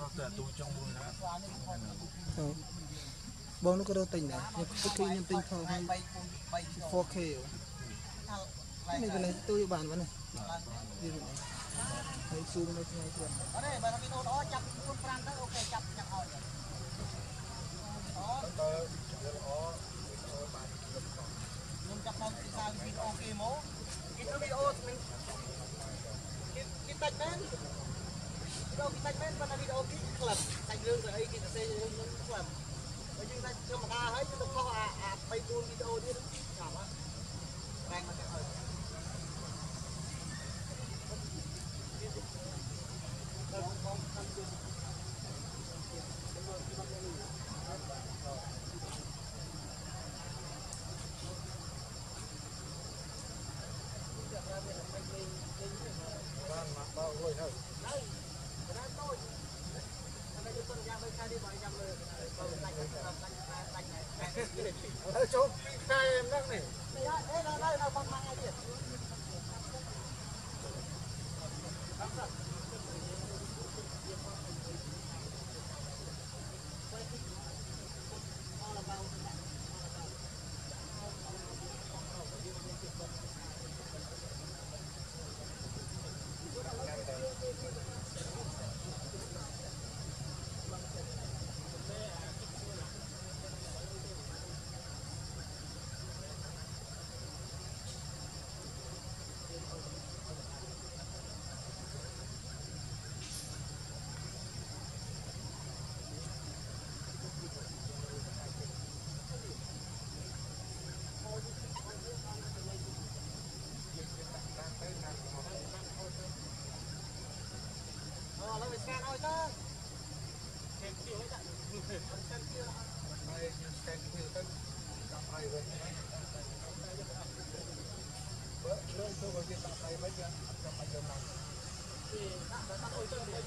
bông nó có đâu tỉnh này nhưng khi nhân tinh thao hay 4K cái này tôi bàn vấn này như vậy này thấy zoom nó ngay chưa ở đây bà video đó chập con pram đó ok chập chập hỏi đó nhưng chập đâu thì sao video ok mố cái video mình cái tách men video cái tách men và video cái club tách lương rồi ấy cái xe club bởi vì ta cho mà ta hết nó có bay buôn video đi đó chả mà đang mà cái hơi chỗ khai em đang này đây là con mang ai đi scan thôi ta scan tiêu ấy ạ scan tiêu đây scan tiêu tân tạm hay vậy bữa lên tôi có việc tạm hay mấy nhá tạm hay giờ nào thì đã hồi tân thì